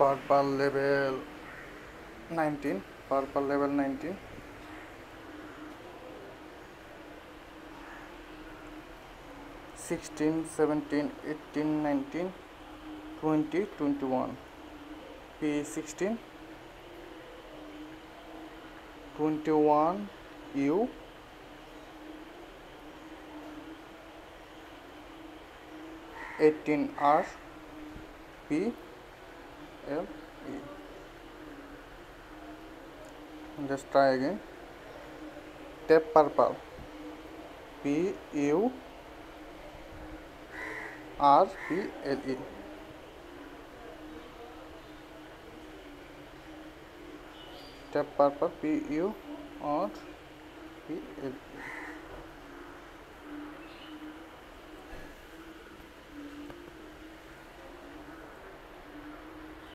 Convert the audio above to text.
purple level 19, purple level 19, 16, 17, 18, 19, 20, 21, P16, 21 U, 18 R, P L E. Just try again. Tap purple, P U R P L E. Tap purple, P U R P L E.